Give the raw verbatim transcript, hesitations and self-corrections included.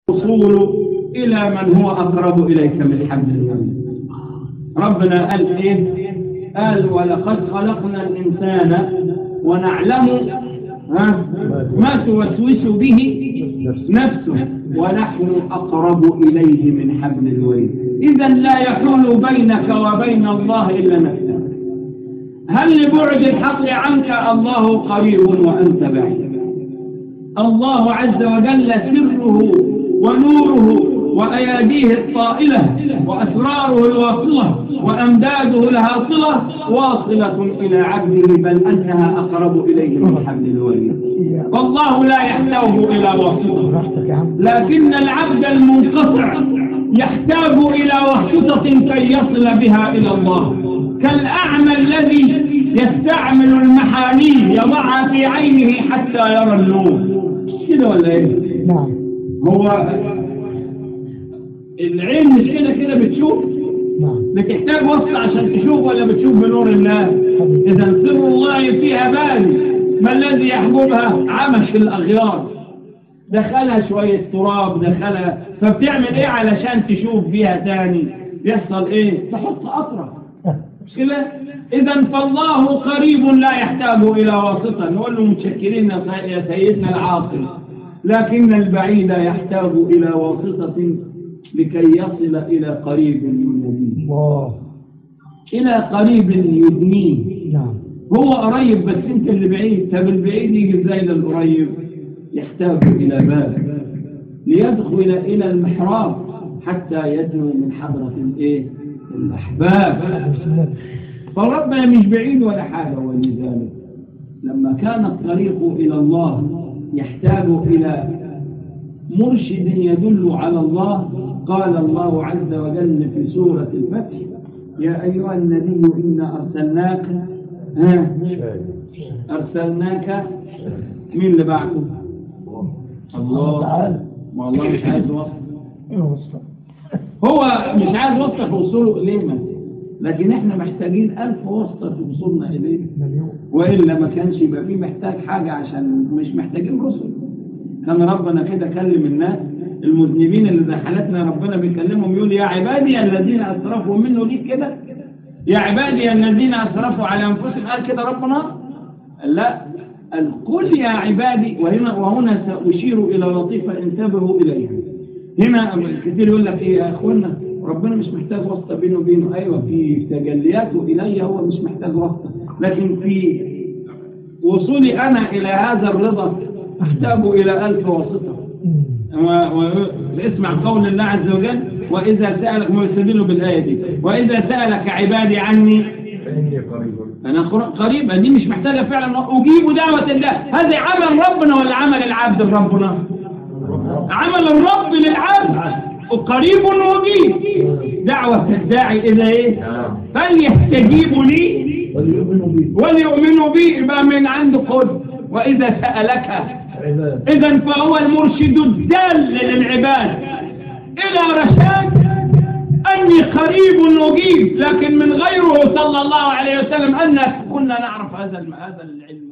الوصول إلى من هو أقرب إليك من حبل الوريد. ربنا قال إيه؟ قال ولقد خلقنا الإنسان ونعلم ها ما توسوس به نفسه ونحن أقرب إليه من حبل الوريد. إذا لا يحول بينك وبين الله إلا نفسك. هل لبعد الحق عنك الله قريب وأنت بعيد؟ الله عز وجل سره ونوره وأياديه الطائلة وأسراره الواصلة وأمداده الهاصلة واصلة إلى عبده، بل أنها أقرب إليه من حبل الوريد. والله لا يحتاج إلى واسطة، لكن العبد المنقطع يحتاج إلى واسطة كي يصل بها إلى الله، كالأعمى الذي يستعمل المحاليل يضعها في عينه حتى يرى النور. كده ولا إيه؟ نعم. هو العين مش كده كده بتشوف؟ نعم. بتحتاج وصل عشان تشوف ولا بتشوف بنور الله؟ إذا سر الله فيها بال، ما الذي يحجبها؟ عمش الأغيار، دخلها شوية تراب، دخلها، فبتعمل إيه علشان تشوف بيها تاني؟ يحصل إيه؟ تحط قطرة، مش كده؟ إذا فالله قريب لا يحتاج إلى واسطة. نقول له متشكرين يا سيدنا العاقل، لكن البعيد يحتاج إلى واسطة لكي يصل إلى قريب يدنيه. الله. إلى قريب يدنيه. نعم. هو قريب بس أنت اللي بعيد. طب البعيد يجي إزاي للقريب؟ يحتاج إلى باب ليدخل إلى المحراب حتى يدنو من حضرة الإيه؟ الأحباب. فربنا مش بعيد ولا حاجة. ولذلك لما كان الطريق إلى الله يحتاج إلى مرشد يدل على الله، قال الله عز وجل في سورة الفتح: يا أيها النبي إنا أرسلناك ها أرسلناك مين اللي بعده؟ الله. ما الله مش عايز وصف، هو مش عايز وصف توصله إليه، لكن احنا محتاجين ألف واسطة توصلنا إليه، وإلا ما كانش يبقى فيه محتاج حاجة، عشان مش محتاجين رسل. كان ربنا كده كلم الناس المذنبين اللي زي حالتنا، ربنا بيكلمهم يقول: يا عبادي الذين أسرفوا، منه ليك كده، يا عبادي الذين أسرفوا على أنفسهم. قال كده ربنا؟ لا، قال قل يا عبادي. وهنا وهنا سأشير إلى لطيفة انتبهوا إليها. هنا كتير يقول لك إيه يا أخوانا، ربنا مش محتاج واسطة بينه وبينه. أيوة، في تجلياته إلي هو مش محتاج واسطة، لكن في وصولي أنا إلى هذا الرضا أحتاج إلى ألف واسطة. واسمع قول الله عز وجل: وإذا سألك، ما يستدل بالآية دي: وإذا سألك عبادي عني فإني قريب. أنا قريب، دي مش محتاجة فعلا أجيب دعوة الله. هذا عمل ربنا ولا عمل العبد لربنا؟ عمل الرب للعبد، وقريب وجيب. دعوة الداعي إلى إيه؟ فليستجيبوا لي وليؤمنوا بي، يبقى من عنده قل. وإذا سألك، إذا فهو المرشد الدال للعباد إلى رشاد أني قريب وجيب، لكن من غيره صلى الله عليه وسلم أن كنا نعرف هذا هذا العلم.